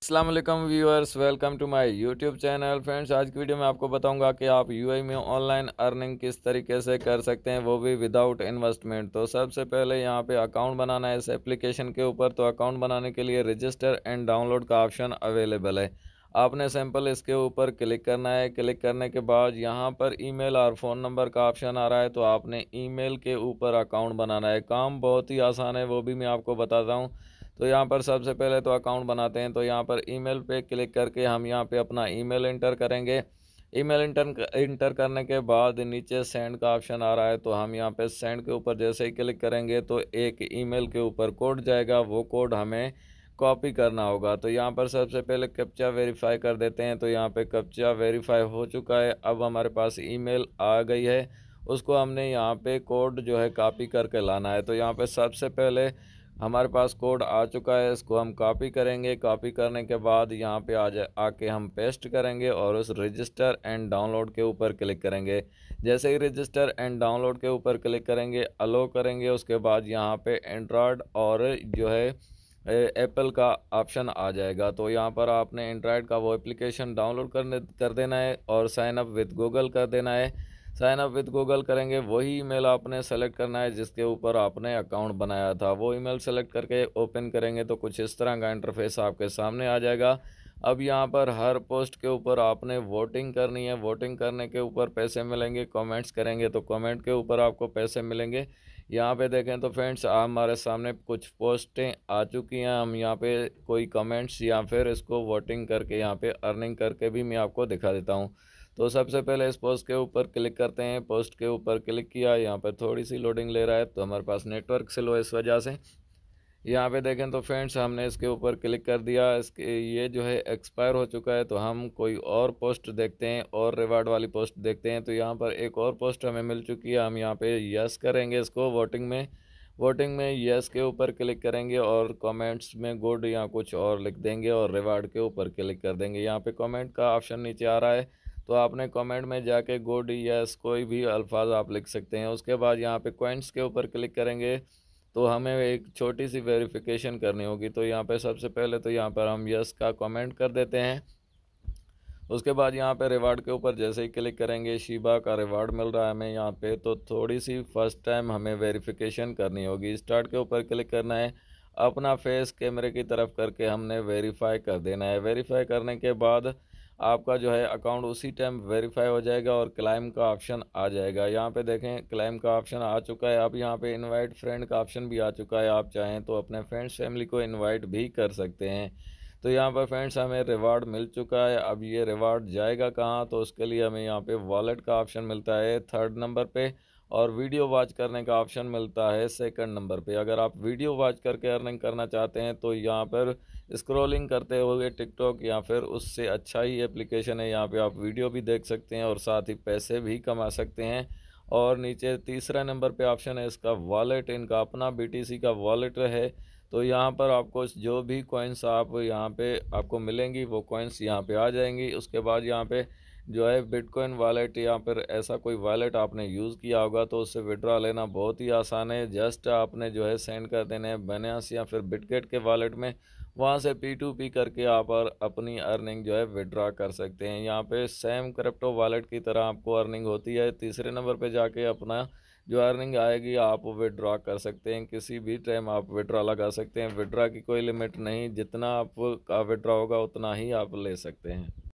अस्सलाम वालेकुम viewers, welcome to my YouTube channel. Friends, आज की वीडियो में आपको बताऊंगा कि आप यूएई में ऑनलाइन अर्निंग किस तरीके से कर सकते हैं, वो भी विदाउट इन्वेस्टमेंट। तो सबसे पहले यहाँ पे अकाउंट बनाना है इस एप्लीकेशन के ऊपर। तो अकाउंट बनाने के लिए रजिस्टर एंड डाउनलोड का ऑप्शन अवेलेबल है। आपने सिंपल इसके ऊपर क्लिक करना है। क्लिक करने के बाद यहाँ पर ईमेल और फ़ोन नंबर का ऑप्शन आ रहा है, तो आपने ईमेल के ऊपर अकाउंट बनाना है। काम बहुत ही आसान है, वो भी मैं आपको बताता हूँ। तो यहाँ पर सबसे पहले तो अकाउंट बनाते हैं। तो यहाँ पर ईमेल पे क्लिक करके हम यहाँ पे अपना ईमेल इंटर करेंगे। ईमेल इंटर करने के बाद नीचे सेंड का ऑप्शन आ रहा है, तो हम यहाँ पे सेंड के ऊपर जैसे ही क्लिक करेंगे तो एक ईमेल के ऊपर कोड जाएगा। वो कोड हमें कॉपी करना होगा। तो यहाँ पर सबसे पहले कैप्चा वेरीफाई कर देते हैं। तो यहाँ पे कैप्चा वेरीफाई हो चुका है। अब हमारे पास ईमेल आ गई है, उसको हमने यहाँ पे कोड जो है कॉपी करके लाना है। तो यहाँ पे सबसे पहले हमारे पास कोड आ चुका है, इसको हम कॉपी करेंगे। कॉपी करने के बाद यहाँ पे आके हम पेस्ट करेंगे और उस रजिस्टर एंड डाउनलोड के ऊपर क्लिक करेंगे। जैसे ही रजिस्टर एंड डाउनलोड के ऊपर क्लिक करेंगे, अलो करेंगे, उसके बाद यहाँ पे एंड्रॉयड और जो है एप्पल का ऑप्शन आ जाएगा। तो यहाँ पर आपने एंड्रॉयड का वो एप्लीकेशन डाउनलोड कर देना है और साइन अप विद गूगल कर देना है। साइन अप विद गूगल करेंगे, वही ईमेल आपने सेलेक्ट करना है जिसके ऊपर आपने अकाउंट बनाया था। वो ईमेल सेलेक्ट करके ओपन करेंगे तो कुछ इस तरह का इंटरफेस आपके सामने आ जाएगा। अब यहाँ पर हर पोस्ट के ऊपर आपने वोटिंग करनी है। वोटिंग करने के ऊपर पैसे मिलेंगे। कमेंट्स करेंगे तो कमेंट के ऊपर आपको पैसे मिलेंगे। यहाँ पे देखें तो फ्रेंड्स, हमारे सामने कुछ पोस्टें आ चुकी हैं। हम यहाँ पे कोई कमेंट्स या फिर इसको वोटिंग करके यहाँ पे अर्निंग करके भी मैं आपको दिखा देता हूँ। तो सबसे पहले इस पोस्ट के ऊपर क्लिक करते हैं। पोस्ट के ऊपर क्लिक किया, यहाँ पर थोड़ी सी लोडिंग ले रहा है, तो हमारे पास नेटवर्क स्लो है, इस वजह से। यहाँ पे देखें तो फ्रेंड्स, हमने इसके ऊपर क्लिक कर दिया। इसके ये जो है एक्सपायर हो चुका है, तो हम कोई और पोस्ट देखते हैं और रिवार्ड वाली पोस्ट देखते हैं। तो यहाँ पर एक और पोस्ट हमें मिल चुकी है। हम यहाँ पे यस करेंगे इसको वोटिंग में यस के ऊपर क्लिक करेंगे और कमेंट्स में गुड या कुछ और लिख देंगे और रिवार्ड के ऊपर क्लिक कर देंगे। यहाँ पे कमेंट का ऑप्शन नीचे आ रहा है, तो आपने कमेंट में जाके गुड यस कोई भी अल्फाज आप लिख सकते हैं। उसके बाद यहाँ पे कॉइन्स के ऊपर क्लिक करेंगे, तो हमें एक छोटी सी वेरिफिकेशन करनी होगी। तो यहाँ पे सबसे पहले तो यहाँ पर हम यस का कमेंट कर देते हैं। उसके बाद यहाँ पे रिवार्ड के ऊपर जैसे ही क्लिक करेंगे, शिबा का रिवार्ड मिल रहा है हमें यहाँ पे। तो थोड़ी सी फर्स्ट टाइम हमें वेरिफिकेशन करनी होगी। स्टार्ट के ऊपर क्लिक करना है, अपना फेस कैमरे की तरफ करके हमने वेरीफाई कर देना है। वेरीफाई करने के बाद आपका जो है अकाउंट उसी टाइम वेरीफाई हो जाएगा और क्लाइम का ऑप्शन आ जाएगा। यहाँ पे देखें क्लाइम का ऑप्शन आ चुका है। अब यहाँ पे इनवाइट फ्रेंड का ऑप्शन भी आ चुका है। आप चाहें तो अपने फ्रेंड्स फैमिली को इनवाइट भी कर सकते हैं। तो यहाँ पर फ्रेंड्स हमें रिवार्ड मिल चुका है। अब ये रिवार्ड जाएगा कहाँ, तो उसके लिए हमें यहाँ पे वॉलेट का ऑप्शन मिलता है थर्ड नंबर पे और वीडियो वॉच करने का ऑप्शन मिलता है सेकंड नंबर पे। अगर आप वीडियो वॉच करके अर्निंग करना चाहते हैं तो यहाँ पर स्क्रॉलिंग करते हुए टिकटॉक या फिर उससे अच्छा ही एप्लीकेशन है, यहाँ पे आप वीडियो भी देख सकते हैं और साथ ही पैसे भी कमा सकते हैं। और नीचे तीसरा नंबर पे ऑप्शन है इसका वॉलेट, इनका अपना बीटीसी का वॉलेट है। तो यहाँ पर आपको जो भी कॉइन्स आप यहाँ पे आपको मिलेंगी वो कॉइन्स यहाँ पे आ जाएंगी। उसके बाद यहाँ पे जो है बिटकॉइन वॉलेट या फिर ऐसा कोई वॉलेट आपने यूज़ किया होगा तो उससे विड्रा लेना बहुत ही आसान है। जस्ट आपने जो है सेंड कर देना है बाइनेंस या फिर बिटगेट के वॉलेट में, वहाँ से P2P करके आप अपनी अर्निंग जो है विड्रा कर सकते हैं। यहाँ पे सेम क्रिप्टो वॉलेट की तरह आपको अर्निंग होती है। तीसरे नंबर पे जाके अपना जो अर्निंग आएगी आप विड्रा कर सकते हैं। किसी भी टाइम आप विड्रा लगा सकते हैं। विड्रा की कोई लिमिट नहीं, जितना आपका विड्रा होगा उतना ही आप ले सकते हैं।